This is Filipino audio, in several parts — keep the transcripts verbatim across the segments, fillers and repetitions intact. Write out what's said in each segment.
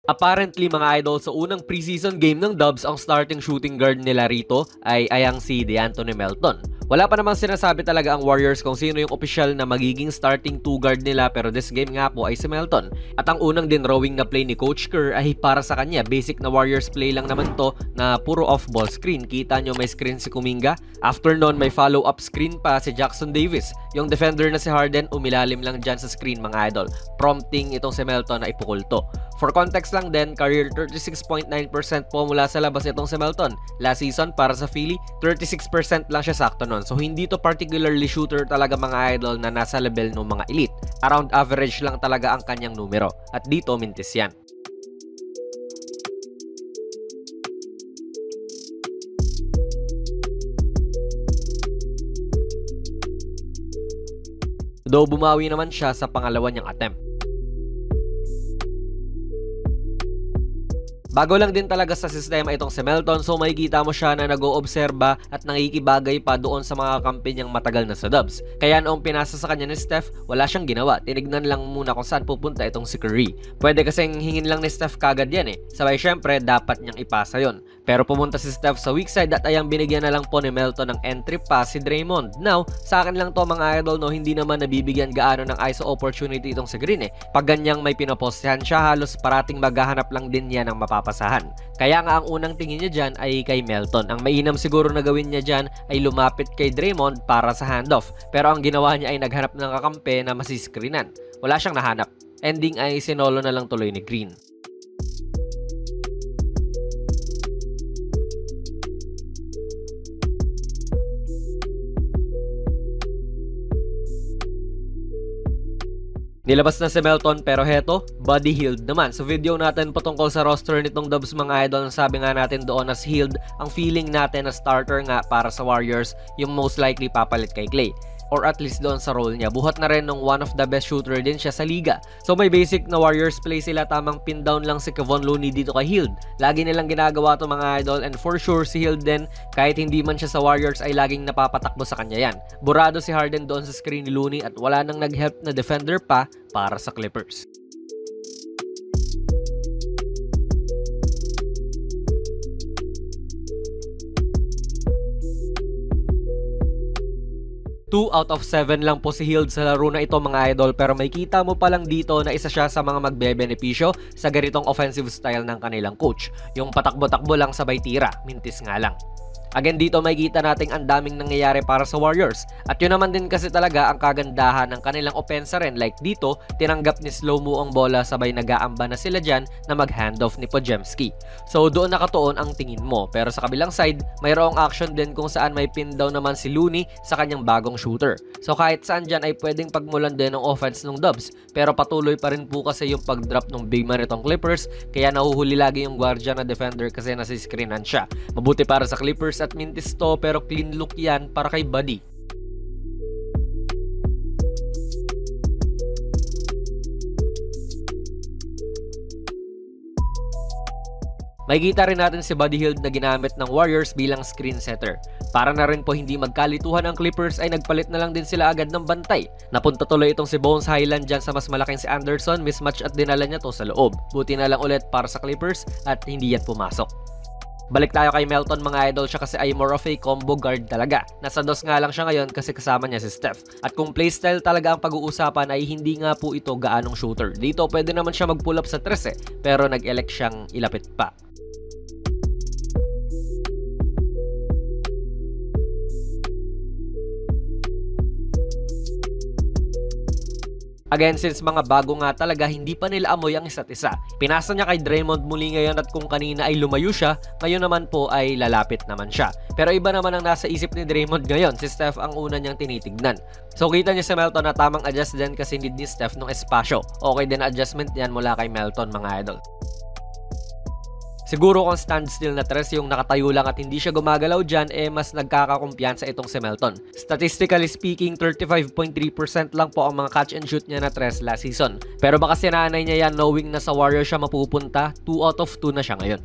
Apparently mga idol, sa unang preseason game ng Dubs, ang starting shooting guard nila rito ay ayang si DeAnthony Melton. Wala pa namang sinasabi talaga ang Warriors kung sino yung official na magiging starting two guard nila, pero this game nga po ay si Melton. At ang unang din rowing na play ni Coach Kerr ay para sa kanya. Basic na Warriors play lang naman to na puro off-ball screen. Kita nyo may screen si Kuminga. After nun, may follow-up screen pa si Jackson Davis. Yung defender na si Harden, umilalim lang dyan sa screen mga idol, prompting itong si Melton na ipukul to. For context lang din, career thirty-six point nine percent po mula sa labas itong si Melton. Last season para sa Philly, thirty-six percent lang siya sakto nun. So hindi to particularly shooter talaga mga idol na nasa level ng mga elite. Around average lang talaga ang kanyang numero. At dito mintis yan. Though bumawi naman siya sa pangalawa niyang attempt. Bago lang din talaga sa sistema itong si Melton, so makikita mo siya na nag-oobserba at nakikibagay pa doon sa mga kampi niyang matagal na sa Dubs. Kaya noong pinasa sa kanya ni Steph, wala siyang ginawa. Tinignan lang muna kung saan pupunta itong si Curry. Pwede kasing hingin lang ni Steph kagad yan eh. Sabay syempre, dapat niyang ipasa yon. Pero pumunta si Steph sa weak side at ayang binigyan na lang po ni Melton ng entry pass si Draymond. Now, sa akin lang to mga idol, no, hindi naman nabibigyan gaano ng I S O opportunity itong si Green eh. Pag ganyang may pinopostehan siya, halos parating maghahanap lang din niya ng mapapasahan. Kaya nga ang unang tingin niya dyan ay kay Melton. Ang mainam siguro na gawin niya dyan ay lumapit kay Draymond para sa handoff. Pero ang ginawa niya ay naghanap ng kakampi na masiscreenan. Wala siyang nahanap. Ending ay sinolo na lang tuloy ni Green. Nilabas na si Melton pero heto, body healed naman. Sa video natin patungkol sa roster nitong Dubs mga idol, sabi nga natin doon as healed, ang feeling natin na starter nga para sa Warriors, yung most likely papalit kay Klay. Or at least doon sa role niya. Buhat na rin ng one of the best shooter din siya sa liga. So may basic na Warriors play sila, tamang pin down lang si Kevon Looney dito kay Hield. Lagi nilang ginagawa to mga idol, and for sure si Hield din, kahit hindi man siya sa Warriors ay laging napapatakbo sa kanya yan. Burado si Harden doon sa screen ni Looney at wala nang nag-help na defender pa para sa Clippers. two out of seven lang po si Hield sa laro na ito mga idol, pero may kita mo pa lang dito na isa siya sa mga magbebenepisyo sa ganitong offensive style ng kanilang coach. Yung patakbo-takbo lang sabay tira, mintis nga lang. Again dito may kita nating ang daming nangyayari para sa Warriors. At yun naman din kasi talaga ang kagandahan ng kanilang opensa rin. Like dito, tinanggap ni Slow-Mo ang bola, sabay nag-aamba na sila dyan na mag-handoff ni Podziemski. So doon nakatuon ang tingin mo. Pero sa kabilang side, mayroong action din kung saan may pin down naman si Looney sa kanyang bagong shooter. So kahit saan dyan ay pwedeng pagmulan din ng offense ng Dubs. Pero patuloy pa rin po kasi yung pag-drop ng big man itong Clippers. Kaya nahuhuli lagi yung guardia na defender kasi nasiscreenan siya. Mabuti para sa Clippers at mintis to, pero clean look yan para kay Buddy. Makikita rin natin si Buddy Hield na ginamit ng Warriors bilang screen setter. Para na rin po hindi magkalituhan ang Clippers ay nagpalit na lang din sila agad ng bantay. Napunta tuloy itong si Bones Highland dyan sa mas malaking si Anderson, mismatch at dinala niya to sa loob. Buti na lang ulit para sa Clippers at hindi yan pumasok. Balik tayo kay Melton mga idol, siya kasi ay more of a combo guard talaga. Nasa dos nga lang siya ngayon kasi kasama niya si Steph. At kung playstyle talaga ang pag-uusapan ay hindi nga po ito gaanong shooter. Dito pwede naman siya mag-pull up sa tres eh, pero nag-elect siyang ilapit pa. Again, since mga bago nga talaga, hindi pa nila amoy ang isa't isa. Pinasa niya kay Draymond muli ngayon at kung kanina ay lumayo siya, ngayon naman po ay lalapit naman siya. Pero iba naman ang nasa isip ni Draymond ngayon, si Steph ang una niyang tinitignan. So kita niya si Melton na tamang adjust din kasi need ni Steph ng espasyo. Okay din adjustment yan mula kay Melton mga idol. Siguro kung standstill na tres yung nakatayo lang at hindi siya gumagalaw dyan, eh mas nagkakakumpiyansa itong si Melton. Statistically speaking, thirty-five point three percent lang po ang mga catch and shoot niya na tres last season. Pero baka sinanay niya yan knowing na sa Warriors siya mapupunta, two out of two na siya ngayon.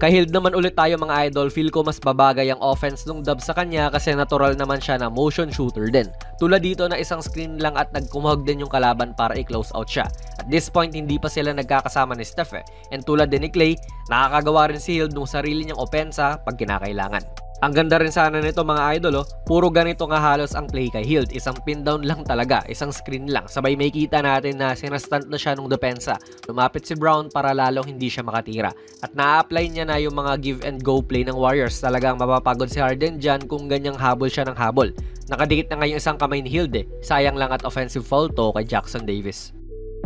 Kay Hild naman ulit tayo mga idol, feel ko mas babagay ang offense nung dub sa kanya kasi natural naman siya na motion shooter din. Tulad dito na isang screen lang at nagkumahog din yung kalaban para i-close out siya. At this point, hindi pa sila nagkakasama ni Steph eh. And tulad din ni Clay, nakakagawa rin si Hild ng sarili niyang opensa pag kinakailangan. Ang ganda rin sana nito mga idol, oh. Puro ganito nga halos ang play kay Hild. Isang pin down lang talaga, isang screen lang. Sabay may kita natin na sinastunt na siya nung depensa. Lumapit si Brown para lalong hindi siya makatira. At na-apply niya na yung mga give and go play ng Warriors. Talagang mapapagod si Harden dyan kung ganyang habol siya ng habol. Nakadikit na nga yung isang kamay ni Hild eh. Sayang lang at offensive foul to kay Jackson Davis.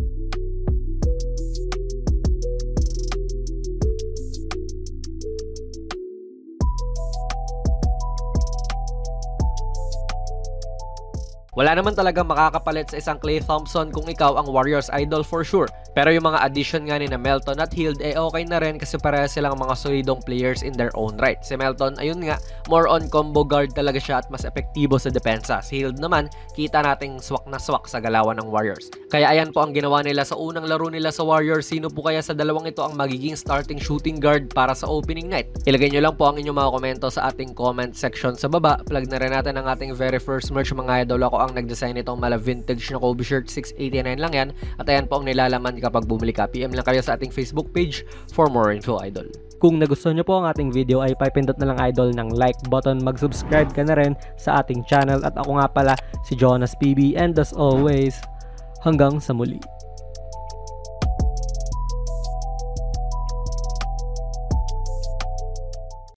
Wala naman talaga makakapalit sa isang Klay Thompson kung ikaw ang Warriors idol for sure. Pero yung mga addition nga ni na Melton at Hild eh okay na rin kasi parehas silang mga solidong players in their own right. Si Melton, ayun nga, more on combo guard talaga siya at mas epektibo sa depensa. Si Hild naman, kita nating swak na swak sa galawan ng Warriors. Kaya ayan po ang ginawa nila sa unang laro nila sa Warriors. Sino po kaya sa dalawang ito ang magiging starting shooting guard para sa opening night? Ilagay nyo lang po ang inyong mga komento sa ating comment section sa baba. Plug na rin natin ang ating very first merch mga idol. Ako ang nag-design nitong mala vintage na Kobe shirt, six eighty-nine lang yan. At ayan po ang nilalaman kapag bumili ka. P M lang kayo sa ating Facebook page for more info idol. Kung nagustuhan nyo po ang ating video ay papindot na lang idol ng like button, mag-subscribe ka na rin sa ating channel at ako nga pala si Jonas P B and as always, hanggang sa muli.